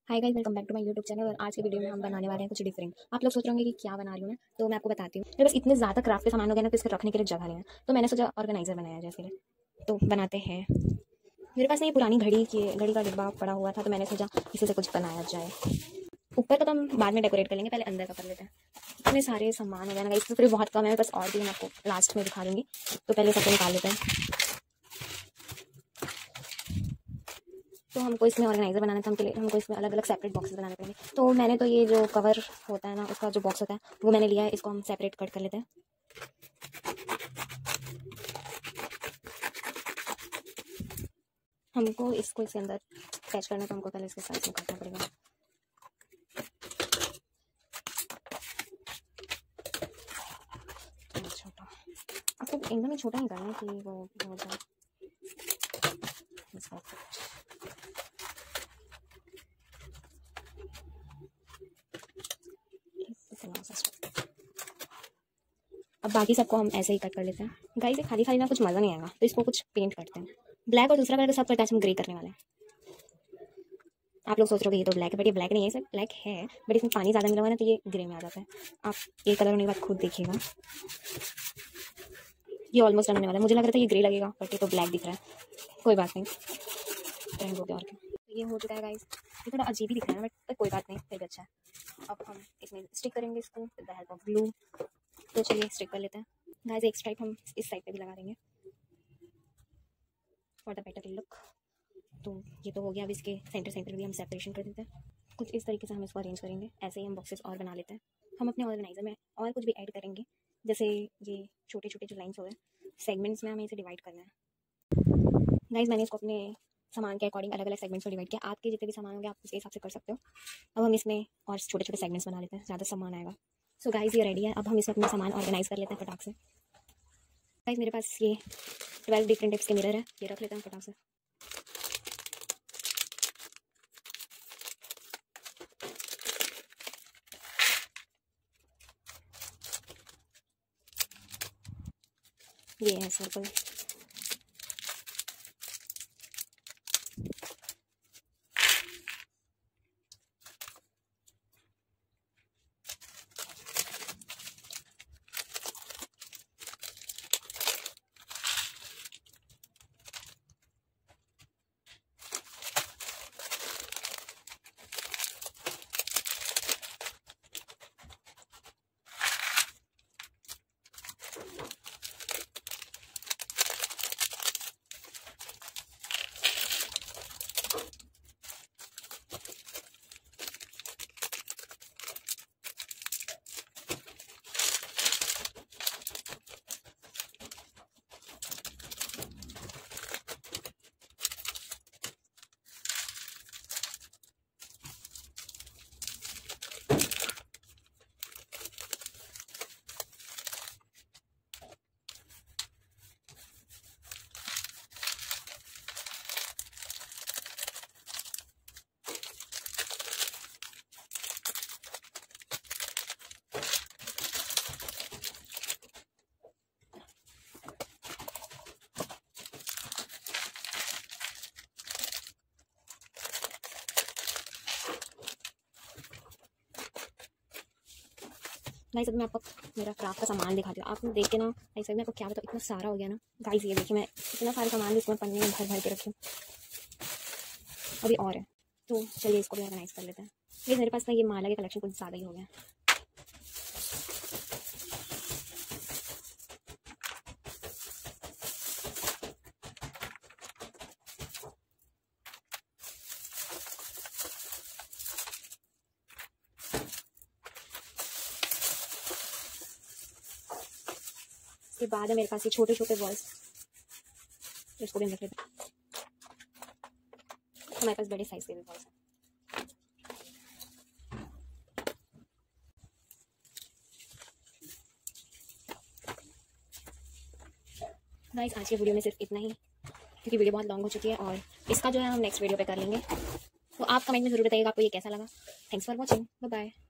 Hi guys, welcome back to my YouTube channel. और आज के वीडियो में हम बनाने वाले हैं कुछ डिफरेंट। आप लोग सोच रहे होंगे कि क्या बना रही हूँ मैं, तो मैं आपको बताती हूँ। मेरे बस इतने ज़्यादा क्राफ्ट के सामान हो गया ना, तो इसको रखने के लिए जगह नहीं है, तो मैंने सोचा ऑर्गेनाइजर बनाया जाए इसके लिए। तो बनाते हैं। मेरे पास ना ये पुरानी घड़ी का डिब्बा पड़ा हुआ था, तो मैंने सोचा इसी से कुछ बनाया जाए। ऊपर का तो हम बाद में डेकोरेट कर लेंगे, पहले अंदर का कर लेते हैं। इतने सारे सामान हो गया ना, इसमें फिर बहुत कम है, बस और भी मैं आपको लास्ट में दिखा दूँगी। तो पहले सबको निकाल लेते हैं। तो हमको इसमें ऑर्गेनाइजर बनाना था, हमको इसमें अलग अलग सेपरेट बॉक्सेस बनाने पड़ेंगे। तो मैंने तो ये जो कवर होता है ना, उसका जो बॉक्स होता है वो मैंने लिया है। इसको हम सेपरेट कट कर लेते हैं। हमको इसको इसके अंदर अटैच करना है, तो हमको पहले इसके साइज में काटना पड़ेगा। छोटा आपको एकदम ही छोटा ही करना है कि वो हो जाए। अब बाकी सबको हम ऐसे ही कट कर लेते हैं। गाइस ये खाली खाली ना कुछ मज़ा नहीं आएगा, तो इसको कुछ पेंट करते हैं। ब्लैक और दूसरा कलर के साथ करते हैं, हम ग्रे करने वाले हैं। आप लोग सोच रहे हो ये तो ब्लैक है, बट ये ब्लैक नहीं है, सिर्फ ब्लैक है, बट इसमें पानी ज़्यादा मिला हुआ है ना, तो ये ग्रे में आ जाता है। आप ये कलर होने के बाद खुद देखिएगा। ये ऑलमोस्ट बनने वाला है। मुझे लग रहा था ये ग्रे लगेगा, बट ये तो ब्लैक दिख रहा है। कोई बात नहीं, ट्रेंड हो गया। और क्या, तो ये हो चुका है गाइस। ये थोड़ा अजीब ही दिख रहा है, बट कोई बात नहीं, फिर भी अच्छा है। अब हम इसमें स्टिक करेंगे इसको with the help of glue. तो चलिए स्टिक कर लेते हैं। गाइस एक स्ट्राइप हम इस साइड पे भी लगा देंगे फॉर द बेटर लुक। तो ये तो हो गया। अब इसके सेंटर भी हम सेपरेशन कर देते हैं। कुछ इस तरीके से हम इसको अरेंज करेंगे। ऐसे ही हम बॉक्सेस और बना लेते हैं। हम अपने ऑर्गेनाइजर में और कुछ भी ऐड करेंगे, जैसे ये छोटे छोटे जो लाइन्स हो गए, सेगमेंट्स में हमें इसे डिवाइड करना है। गाइस मैंने इसको अपने सामान के अकॉर्डिंग अलग अलग सेगमेंट्स में डिवाइड किया। आपके जितने भी सामान होंगे आप उसके हिसाब से कर सकते हो। अब हम इसमें और छोटे छोटे सेगमेंट्स बना लेते हैं, ज़्यादा सामान आएगा। सो गाइस ये रेडी है। अब हम इसमें अपना सामान ऑर्गेनाइज कर लेते हैं फटाक से। गाइस मेरे पास ये 12 डिफरेंट टाइप्स के मिरर है, ये रख लेते हैं फटाक से। ये है सर्कल। गाइस अब मैं आपको मेरा क्राफ्ट का सामान दिखाती हूँ। आपने देख के ना ऐसे में आपको क्या बताऊँ, इतना सारा हो गया ना गाइस। ये देखिए मैं इतना सारा सामान इसमें पन्ने में भर भर के रखी हूँ, अभी और है। तो चलिए इसको भी ऑर्गेनाइज कर लेते हैं। ये मेरे पास ना ये माला के कलेक्शन कुछ ज़्यादा ही हो गया। इसके बाद है मेरे पास ये छोटे छोटे बॉल्स, इसको भी हम रख लेते हैं। हमारे पास बड़े साइज के भी बॉल्स हैं। गाइस आज के वीडियो में सिर्फ इतना ही, क्योंकि वीडियो बहुत लॉन्ग हो चुकी है, और इसका जो है हम नेक्स्ट वीडियो पे कर लेंगे। तो आप कमेंट में ज़रूर बताइएगा आपको ये कैसा लगा। Thanks for watching, bye bye.